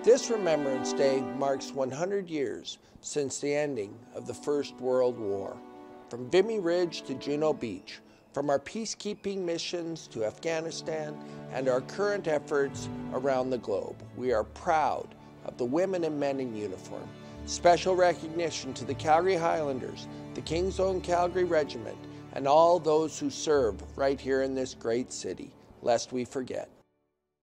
This Remembrance Day marks 100 years since the ending of the First World War. From Vimy Ridge to Juno Beach, from our peacekeeping missions to Afghanistan and our current efforts around the globe, we are proud of the women and men in uniform. Special recognition to the Calgary Highlanders, the King's Own Calgary Regiment, and all those who serve right here in this great city, lest we forget.